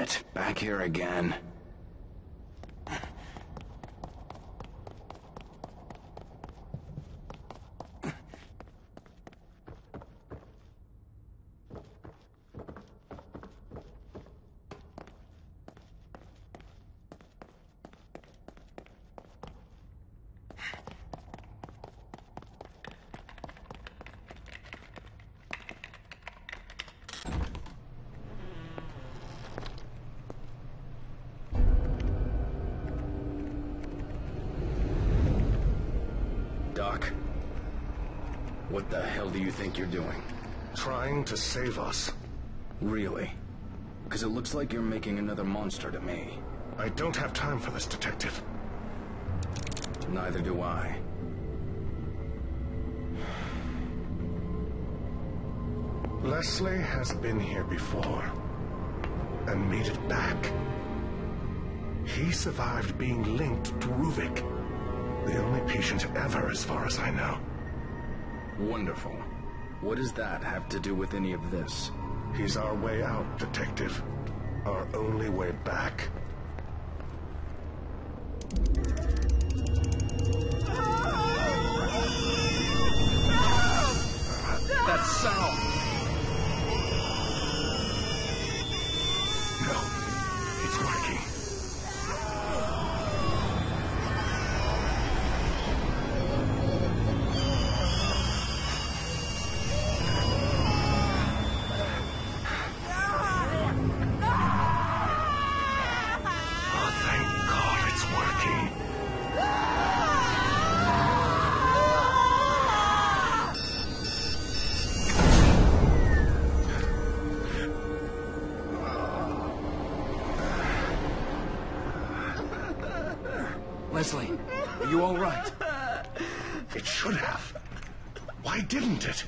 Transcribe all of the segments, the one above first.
it, back here again. Doc, what the hell do you think you're doing? Trying to save us. Really? Because it looks like you're making another monster to me. I don't have time for this, Detective. Neither do I. Leslie has been here before, and made it back. He survived being linked to Ruvik. The only patient ever, as far as I know. Wonderful. What does that have to do with any of this? He's our way out, Detective. Our only way back. That sound! No, it's working. Leslie, are you all right? It should have. Why didn't it?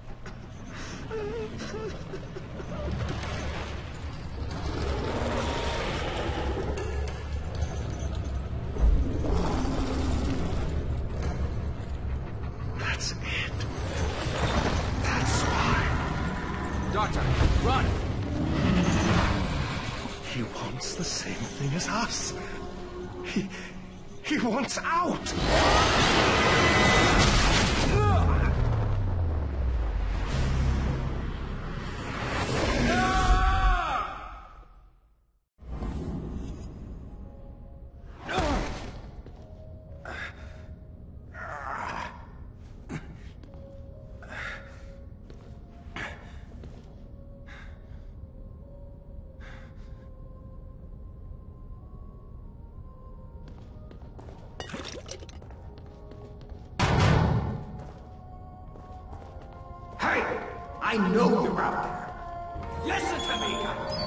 That's it. That's why. Doctor, run! He wants the same thing as us. He wants out! I know you're out there. Listen to me!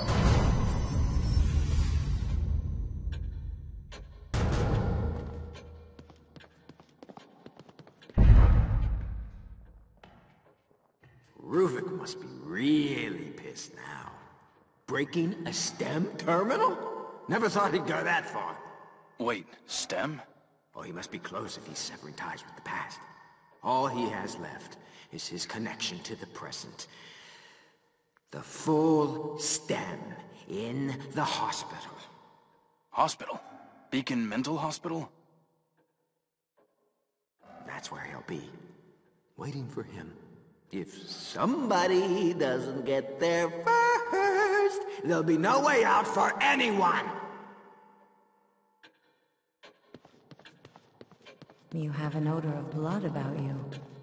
Ruvik must be really pissed now. Breaking a STEM terminal? Never thought he'd go that far. Wait, STEM? Oh, he must be close if he's severing ties with the past. All he has left is his connection to the present. The full STEM in the hospital. Hospital? Beacon Mental Hospital? That's where he'll be. Waiting for him. If somebody doesn't get there first, there'll be no way out for anyone! You have an odor of blood about you.